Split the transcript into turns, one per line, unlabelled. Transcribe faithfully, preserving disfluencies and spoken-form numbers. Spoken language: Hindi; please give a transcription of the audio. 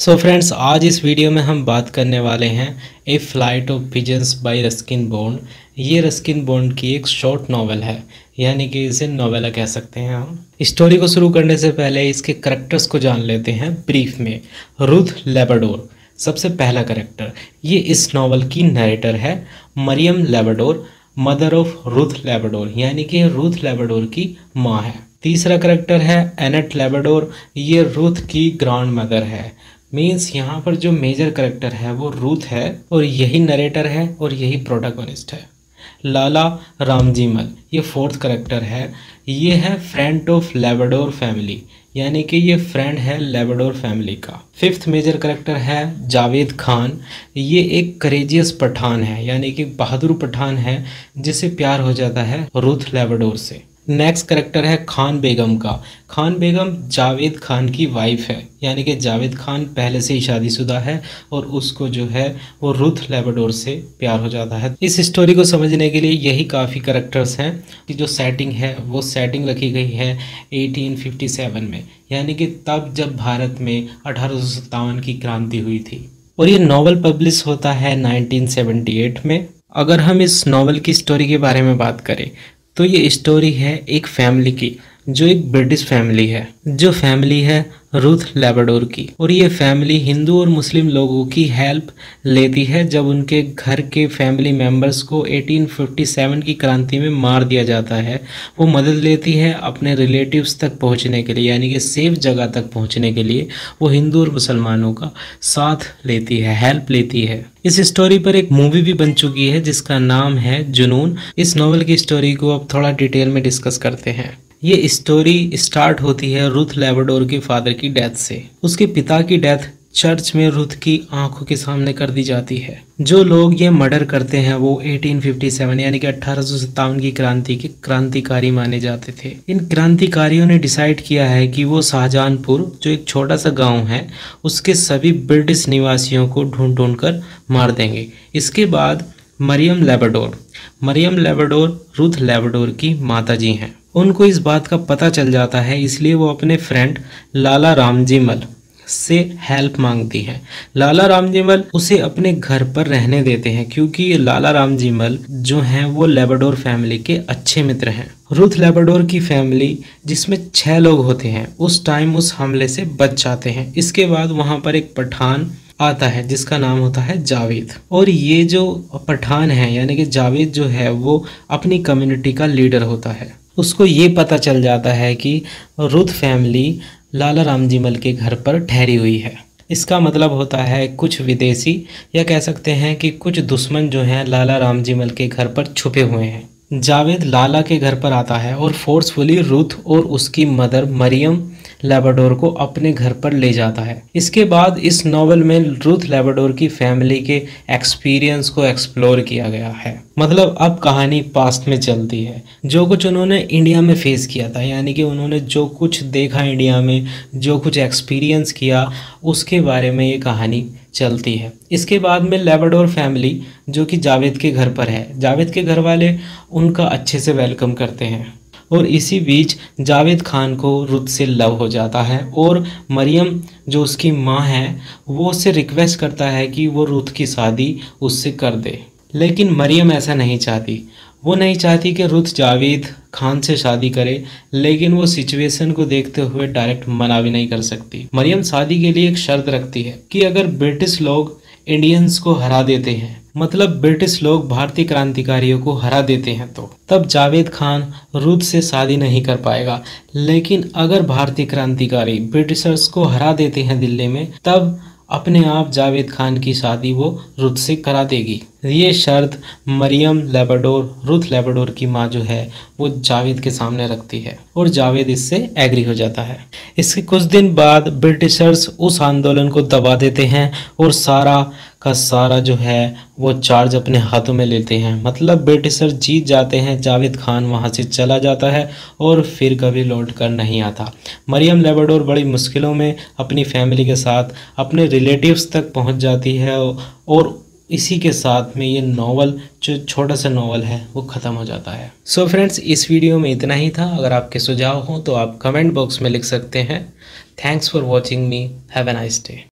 सो फ्रेंड्स, आज इस वीडियो में हम बात करने वाले हैं a flight of pigeons by Ruskin Bond. ये रस्किन बॉन्ड की एक शॉर्ट नॉवेल है, यानी कि इसे नोवेला कह सकते हैं हम। स्टोरी को शुरू करने से पहले इसके करैक्टर्स को जान लेते हैं ब्रीफ में। रुथ लेबाडोर सबसे पहला करैक्टर, ये इस नॉवल की नरेटर है। Mariam Labadoor, mother of Ruth Labadoor, यानी कि रुथ लेबाडोर की माँ है। तीसरा करैक्टर है एनेट लेबाडोर, ये रुथ की ग्रैंड मदर है। मीन्स यहाँ पर जो मेजर करेक्टर है वो रूथ है और यही नरेटर है और यही प्रोटैगनिस्ट है। लाला रामजीमल ये फोर्थ करेक्टर है। ये है फ्रेंड ऑफ लेबाडोर फैमिली, यानी कि ये फ्रेंड है लेबाडोर फैमिली का। फिफ्थ मेजर करेक्टर है जावेद खान। ये एक करेजियस पठान है, यानी कि बहादुर पठान है जिसे प्यार हो जाता है रूथ लेबाडोर से। नेक्स्ट करेक्टर है खान बेगम का। खान बेगम जावेद खान की वाइफ है, यानी कि जावेद खान पहले से ही शादीशुदा है और उसको जो है वो रुथ लेबाडोर से प्यार हो जाता है। इस स्टोरी को समझने के लिए यही काफ़ी करेक्टर्स हैं कि जो सेटिंग है वो सेटिंग रखी गई है अठारह सौ सत्तावन में, यानी कि तब जब भारत में अठारह सौ सत्तावन की क्रांति हुई थी। और ये नॉवल पब्लिश होता है उन्नीस सौ अठहत्तर में। अगर हम इस नॉवल की स्टोरी के बारे में बात करें तो ये स्टोरी है एक फैमिली की, जो एक ब्रिटिश फैमिली है, जो फैमिली है रुथ लेबाडोर की। और ये फैमिली हिंदू और मुस्लिम लोगों की हेल्प लेती है जब उनके घर के फैमिली मेंबर्स को अठारह सौ सत्तावन की क्रांति में मार दिया जाता है। वो मदद लेती है अपने रिलेटिव्स तक पहुंचने के लिए, यानी कि सेफ जगह तक पहुंचने के लिए वो हिंदू और मुसलमानों का साथ लेती है, हेल्प लेती है। इस स्टोरी पर एक मूवी भी बन चुकी है जिसका नाम है जुनून। इस नॉवल की स्टोरी को अब थोड़ा डिटेल में डिस्कस करते हैं। ये स्टोरी स्टार्ट होती है रुथ लेबाडोर के फादर की डेथ से। उसके पिता की डेथ चर्च में रुथ की आंखों के सामने कर दी जाती है। जो लोग ये मर्डर करते हैं वो अठारह सौ सत्तावन यानी कि अठारह सौ सत्तावन की क्रांति के क्रांतिकारी माने जाते थे। इन क्रांतिकारियों ने डिसाइड किया है कि वो शाहजहानपुर, जो एक छोटा सा गांव है, उसके सभी ब्रिटिश निवासियों को ढूंढ ढूंढ कर मार देंगे। इसके बाद Mariam Labadoor Mariam Labadoor Ruth Labadoor की माताजी हैं। उनको इस बात का पता चल जाता है, इसलिए वो अपने फ्रेंड लाला रामजीमल से हेल्प मांगती है। लाला रामजीमल उसे अपने घर पर रहने देते हैं क्योंकि ये लाला रामजीमल जो हैं वो लेबाडोर फैमिली के अच्छे मित्र हैं। रुथ लेबाडोर की फैमिली, जिसमें छह लोग होते हैं, उस टाइम उस हमले से बच जाते हैं। इसके बाद वहां पर एक पठान आता है जिसका नाम होता है जावेद। और ये जो पठान है यानी कि जावेद जो है वो अपनी कम्युनिटी का लीडर होता है। उसको ये पता चल जाता है कि रुथ फैमिली लाला रामजीमल के घर पर ठहरी हुई है। इसका मतलब होता है कुछ विदेशी, या कह सकते हैं कि कुछ दुश्मन जो हैं लाला रामजीमल के घर पर छुपे हुए हैं। जावेद लाला के घर पर आता है और फोर्सफुली रुथ और उसकी मदर मरियम लेबाडोर को अपने घर पर ले जाता है। इसके बाद इस नॉवल में रुथ लेबाडोर की फैमिली के एक्सपीरियंस को एक्सप्लोर किया गया है। मतलब अब कहानी पास्ट में चलती है, जो कुछ उन्होंने इंडिया में फेस किया था, यानी कि उन्होंने जो कुछ देखा इंडिया में, जो कुछ एक्सपीरियंस किया, उसके बारे में ये कहानी चलती है। इसके बाद में लेबाडोर फैमिली जो कि जावेद के घर पर है, जावेद के घर वाले उनका अच्छे से वेलकम करते हैं। और इसी बीच जावेद खान को रुथ से लव हो जाता है और मरियम जो उसकी माँ है वो उससे रिक्वेस्ट करता है कि वो रुथ की शादी उससे कर दे। लेकिन मरियम ऐसा नहीं चाहती। वो नहीं चाहती कि रुथ जावेद खान से शादी करे, लेकिन वो सिचुएशन को देखते हुए डायरेक्ट मना भी नहीं कर सकती। मरियम शादी के लिए एक शर्त रखती है कि अगर ब्रिटिश लोग इंडियंस को हरा देते हैं, मतलब ब्रिटिश लोग भारतीय क्रांतिकारियों को हरा देते हैं, तो तब जावेद खान रुथ से शादी नहीं कर पाएगा। लेकिन अगर भारतीय क्रांतिकारी ब्रिटिशर्स को हरा देते हैं दिल्ली में, तब अपने आप जावेद खान की शादी वो रुथ से करा देगी। ये शर्त मरियम लेबाडोर, रुथ लेबाडोर की माँ जो है, वो जावेद के सामने रखती है और जावेद इससे एग्री हो जाता है। इसके कुछ दिन बाद ब्रिटिशर्स उस आंदोलन को दबा देते हैं और सारा का सारा जो है वो चार्ज अपने हाथों में लेते हैं। मतलब ब्रिटिशर जीत जाते हैं, जावेद खान वहाँ से चला जाता है और फिर कभी लौट कर नहीं आता। मरियम लेबाडोर बड़ी मुश्किलों में अपनी फैमिली के साथ अपने रिलेटिव्स तक पहुँच जाती है और इसी के साथ में ये नॉवल, जो छोटा सा नॉवल है, वो ख़त्म हो जाता है। सो so फ्रेंड्स, इस वीडियो में इतना ही था। अगर आपके सुझाव हों तो आप कमेंट बॉक्स में लिख सकते हैं। Thanks for watching me. Have a nice day.